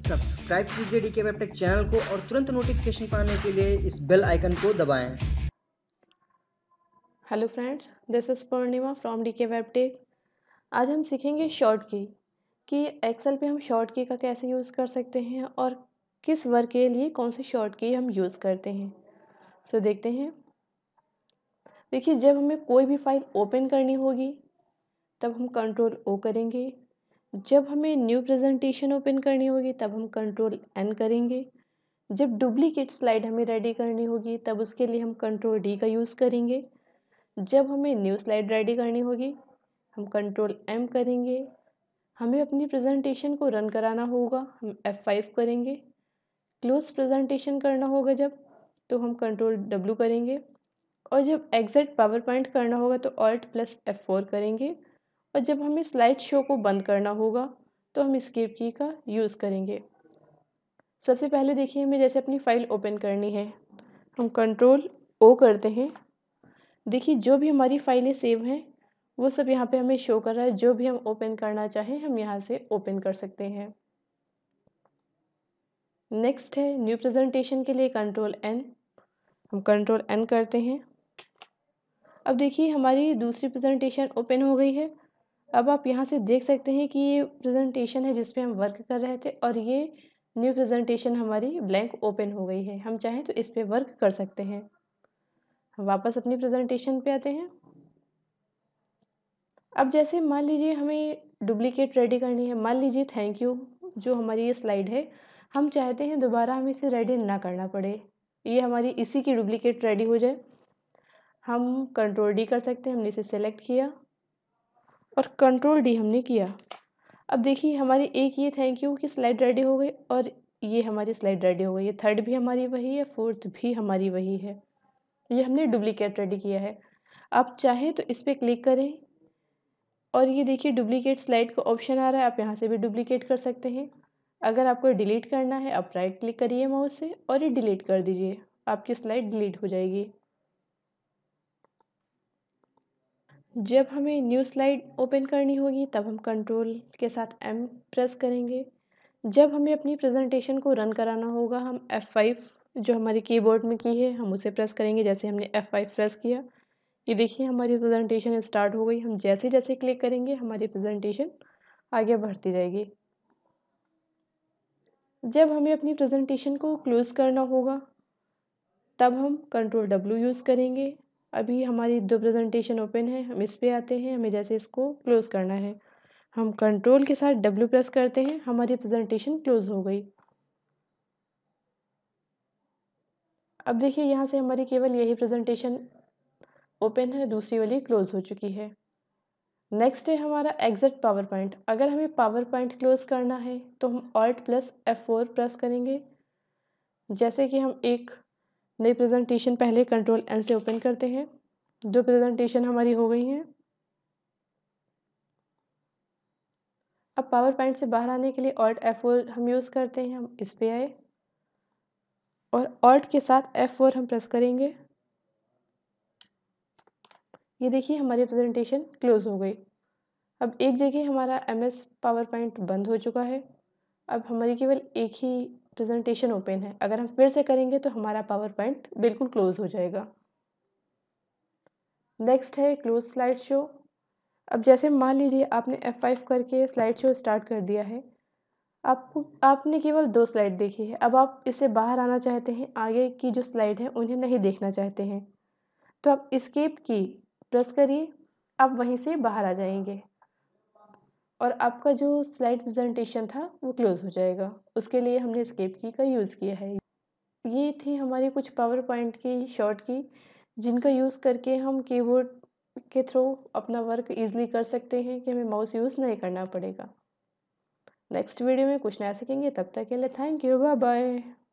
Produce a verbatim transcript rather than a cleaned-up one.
Subscribe कीजिए DK वेबटेक channel को और तुरंत नोटिफिकेशन पाने के लिए इस बेल आइकन को दबाएं। Hello friends, this is Purnima from DK वेबटेक। आज हम सीखेंगे शॉर्ट की कि एक्सेल पे हम शॉर्ट की का कैसे यूज़ कर सकते हैं और किस वर्क के लिए कौन सी शॉर्ट की हम यूज़ करते हैं। सो देखते हैं। देखिए, जब हमें कोई भी फाइल ओपन करनी होगी तब हम कंट्रोल ओ करेंगे। जब हमें न्यू प्रेजेंटेशन ओपन करनी होगी तब हम कंट्रोल एन करेंगे। जब डुप्लीकेट स्लाइड हमें रेडी करनी होगी तब उसके लिए हम कंट्रोल डी का यूज़ करेंगे। जब हमें न्यू स्लाइड रेडी करनी होगी हम कंट्रोल एम करेंगे। हमें अपनी प्रेजेंटेशन को रन कराना होगा, हम एफ फाइव करेंगे। क्लोज प्रेजेंटेशन करना होगा जब, तो हम कंट्रोल डब्ल्यू करेंगे। और जब एग्जिट पावर पॉइंट करना होगा तो ऑल्ट प्लस एफ फोर करेंगे। और जब हमें स्लाइड शो को बंद करना होगा तो हम एस्केप की का यूज़ करेंगे। सबसे पहले देखिए, हमें जैसे अपनी फाइल ओपन करनी है, हम कंट्रोल ओ करते हैं। देखिए, जो भी हमारी फाइलें सेव हैं वो सब यहाँ पे हमें शो कर रहा है। जो भी हम ओपन करना चाहें हम यहाँ से ओपन कर सकते हैं। नेक्स्ट है न्यू प्रेजेंटेशन के लिए कंट्रोल एन, हम कंट्रोल एन करते हैं। अब देखिए, हमारी दूसरी प्रेजेंटेशन ओपन हो गई है। अब आप यहाँ से देख सकते हैं कि ये प्रेजेंटेशन है जिस पे हम वर्क कर रहे थे और ये न्यू प्रेजेंटेशन हमारी ब्लैंक ओपन हो गई है। हम चाहें तो इस पे वर्क कर सकते हैं। हम वापस अपनी प्रेजेंटेशन पे आते हैं। अब जैसे मान लीजिए हमें डुप्लीकेट रेडी करनी है, मान लीजिए थैंक यू जो हमारी ये स्लाइड है, हम चाहते हैं दोबारा हमें इसे रेडी ना करना पड़े, ये हमारी इसी की डुप्लीकेट रेडी हो जाए। हम कंट्रोल डी कर सकते हैं। हमने इसे सेलेक्ट किया और कंट्रोल डी हमने किया। अब देखिए, हमारी एक ये थैंक यू की स्लाइड रेडी हो गई और ये हमारी स्लाइड रेडी हो गई है। थर्ड भी हमारी वही है, फोर्थ भी हमारी वही है। ये हमने डुप्लीकेट रेडी किया है। आप चाहें तो इस पर क्लिक करें और ये देखिए डुप्लीकेट स्लाइड का ऑप्शन आ रहा है, आप यहाँ से भी डुप्लीकेट कर सकते हैं। अगर आपको डिलीट करना है आप राइट क्लिक करिए माउस से और ये डिलीट कर दीजिए, आपकी स्लाइड डिलीट हो जाएगी। जब हमें न्यू स्लाइड ओपन करनी होगी तब हम कंट्रोल के साथ एम प्रेस करेंगे। जब हमें अपनी प्रेजेंटेशन को रन कराना होगा हम एफ फाइव जो हमारी कीबोर्ड में की है हम उसे प्रेस करेंगे। जैसे हमने एफ फाइव प्रेस किया, ये देखिए हमारी प्रेजेंटेशन स्टार्ट हो गई। हम जैसे जैसे क्लिक करेंगे हमारी प्रेजेंटेशन आगे बढ़ती जाएगी। जब हमें अपनी प्रेजेंटेशन को क्लोज करना होगा तब हम कंट्रोल डब्ल्यू यूज़ करेंगे। अभी हमारी दो प्रेजेंटेशन ओपन है, हम इस पे आते हैं। हमें जैसे इसको क्लोज करना है हम कंट्रोल के साथ डब्ल्यू प्रेस करते हैं, हमारी प्रेजेंटेशन क्लोज हो गई। अब देखिए, यहाँ से हमारी केवल यही प्रेजेंटेशन ओपन है, दूसरी वाली क्लोज हो चुकी है। नेक्स्ट है हमारा एग्जिट पावर पॉइंट। अगर हमें पावर पॉइंट क्लोज करना है तो हम Alt plus F four press करेंगे। जैसे कि हम एक नई प्रेजेंटेशन पहले कंट्रोल एन से ओपन करते हैं। दो प्रेजेंटेशन हमारी हो गई हैं। अब पावर पॉइंट से बाहर आने के लिए ऑल्ट एफ फोर हम यूज़ करते हैं। हम इस पे आए और ऑल्ट के साथ एफ फोर हम प्रेस करेंगे। ये देखिए हमारी प्रेजेंटेशन क्लोज हो गई। अब एक जगह हमारा एम एस पावर पॉइंट बंद हो चुका है। अब हमारी केवल एक ही प्रेजेंटेशन ओपन है। अगर हम फिर से करेंगे तो हमारा पावर पॉइंट बिल्कुल क्लोज हो जाएगा। नेक्स्ट है क्लोज स्लाइड शो। अब जैसे मान लीजिए आपने एफ फाइव करके स्लाइड शो स्टार्ट कर दिया है। आपको आपने केवल दो स्लाइड देखी है। अब आप इससे बाहर आना चाहते हैं, आगे की जो स्लाइड है उन्हें नहीं देखना चाहते हैं, तो आप एस्केप की प्रेस करिए। आप वहीं से बाहर आ जाएंगे और आपका जो स्लाइड प्रेजेंटेशन था वो क्लोज हो जाएगा। उसके लिए हमने एस्केप की का यूज़ किया है। ये थी हमारी कुछ पावर पॉइंट की शॉर्ट की जिनका यूज़ करके हम कीबोर्ड के थ्रू अपना वर्क ईजिली कर सकते हैं कि हमें माउस यूज़ नहीं करना पड़ेगा। नेक्स्ट वीडियो में कुछ नया सीखेंगे, तब तक के लिए थैंक यू, बाय बाय।